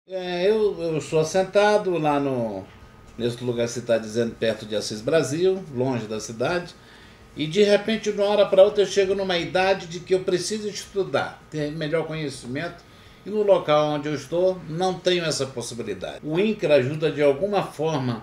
Eu sou assentado lá nesse lugar que você está dizendo, perto de Assis Brasil, longe da cidade, e de repente, de uma hora para outra, eu chego numa idade de que eu preciso estudar, ter melhor conhecimento, e no local onde eu estou, não tenho essa possibilidade. O INCRA ajuda de alguma forma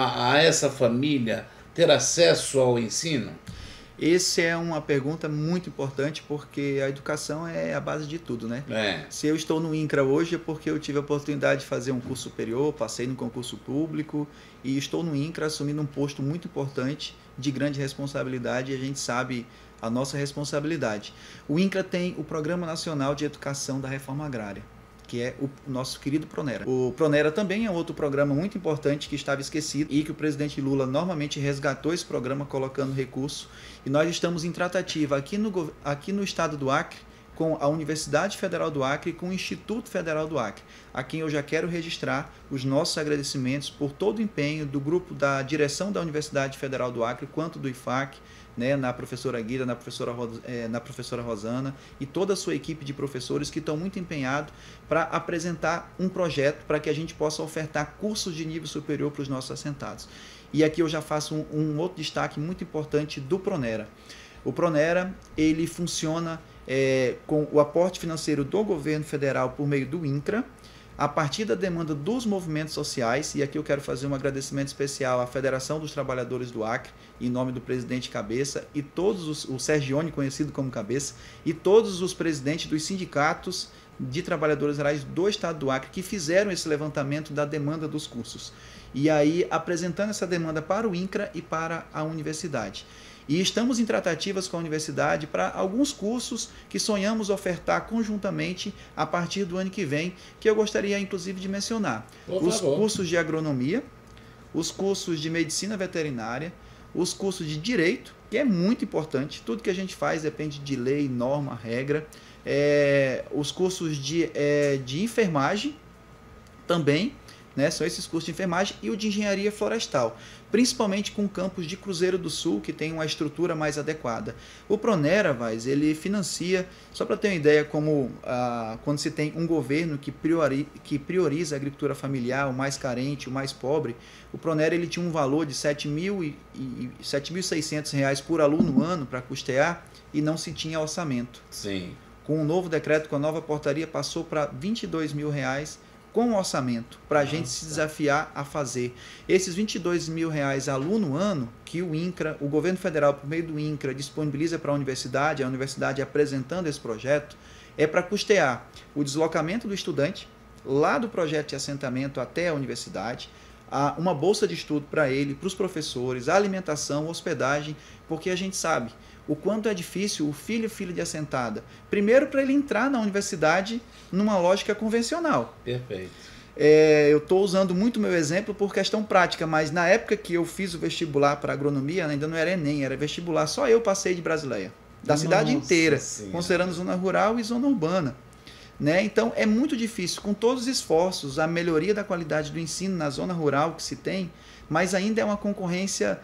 a essa família ter acesso ao ensino? Essa é uma pergunta muito importante porque a educação é a base de tudo, né? Se eu estou no INCRA hoje é porque eu tive a oportunidade de fazer um curso superior, passei no concurso público e estou no INCRA assumindo um posto muito importante de grande responsabilidade e a gente sabe a nossa responsabilidade. O INCRA tem o Programa Nacional de Educação da Reforma Agrária, que é o nosso querido Pronera. O Pronera também é outro programa muito importante que estava esquecido e que o presidente Lula novamente resgatou esse programa colocando recurso. E nós estamos em tratativa aqui no estado do Acre com a Universidade Federal do Acre e com o Instituto Federal do Acre, a quem eu já quero registrar os nossos agradecimentos por todo o empenho do grupo da direção da Universidade Federal do Acre, quanto do IFAC, né, na professora Guida, na professora Rosana e toda a sua equipe de professores que estão muito empenhados para apresentar um projeto para que a gente possa ofertar cursos de nível superior para os nossos assentados. E aqui eu já faço um outro destaque muito importante do Pronera. O Pronera, ele funciona com o aporte financeiro do governo federal por meio do INCRA, a partir da demanda dos movimentos sociais, e aqui eu quero fazer um agradecimento especial à Federação dos Trabalhadores do Acre, em nome do presidente Cabeça, e o Sergione, conhecido como Cabeça, e todos os presidentes dos sindicatos de trabalhadores rurais do estado do Acre, que fizeram esse levantamento da demanda dos cursos. E aí, apresentando essa demanda para o INCRA e para a universidade. E estamos em tratativas com a universidade para alguns cursos que sonhamos ofertar conjuntamente a partir do ano que vem, que eu gostaria inclusive de mencionar. Os cursos de agronomia, os cursos de medicina veterinária, os cursos de direito, que é muito importante, tudo que a gente faz depende de lei, norma, regra, os cursos de enfermagem também, né, são esses cursos de enfermagem e o de engenharia florestal, principalmente com campos de Cruzeiro do Sul, que tem uma estrutura mais adequada. O Pronera, ele financia, só para ter uma ideia, como quando se tem um governo que prioriza a agricultura familiar, o mais carente, o mais pobre, o Pronera ele tinha um valor de R$ 7.600 por aluno ano para custear e não se tinha orçamento. Sim. Com o novo decreto, com a nova portaria, passou para R$ 22.000 com orçamento, para a gente se desafiar a fazer. Esses R$ 22.000 aluno ano, que o INCRA, o governo federal, por meio do INCRA, disponibiliza para a universidade apresentando esse projeto, é para custear o deslocamento do estudante, lá do projeto de assentamento até a universidade, uma bolsa de estudo para ele, para os professores, a alimentação, hospedagem, porque a gente sabe o quanto é difícil o filho de assentada. Primeiro, para ele entrar na universidade numa lógica convencional. Perfeito. Eu estou usando muito meu exemplo por questão prática, mas na época que eu fiz o vestibular para agronomia, ainda não era Enem, era vestibular, só eu passei de Brasileia, da cidade inteira, considerando zona rural e zona urbana. Né? Então, é muito difícil, com todos os esforços, a melhoria da qualidade do ensino na zona rural que se tem, mas ainda é uma concorrência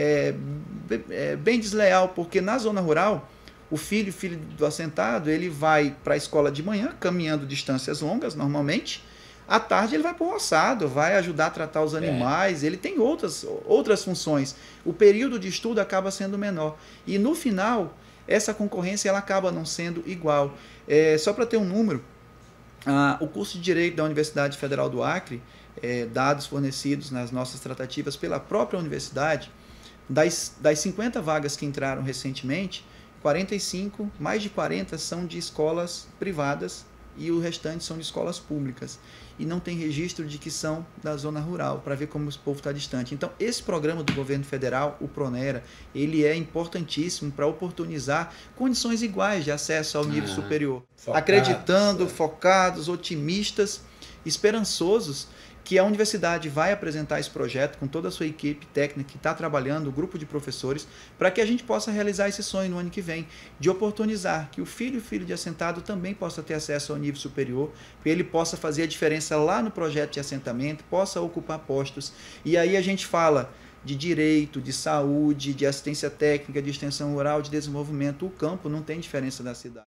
bem desleal, porque na zona rural, o filho do assentado, ele vai para a escola de manhã, caminhando distâncias longas, normalmente. À tarde ele vai para o roçado, vai ajudar a tratar os animais, ele tem outras funções. O período de estudo acaba sendo menor. E no final, essa concorrência ela acaba não sendo igual. Só para ter um número, o curso de Direito da Universidade Federal do Acre, dados fornecidos nas nossas tratativas pela própria universidade, das 50 vagas que entraram recentemente, 45, mais de 40 são de escolas privadas e o restante são de escolas públicas. E não tem registro de que são da zona rural, para ver como o povo está distante. Então, esse programa do governo federal, o Pronera, ele é importantíssimo para oportunizar condições iguais de acesso ao nível superior. Acreditando, focados, otimistas, esperançosos, que a universidade vai apresentar esse projeto com toda a sua equipe técnica que está trabalhando, o grupo de professores, para que a gente possa realizar esse sonho no ano que vem, de oportunizar que o filho de assentado também possa ter acesso ao nível superior, que ele possa fazer a diferença lá no projeto de assentamento, possa ocupar postos. E aí a gente fala de direito, de saúde, de assistência técnica, de extensão rural, de desenvolvimento. O campo não tem diferença da cidade.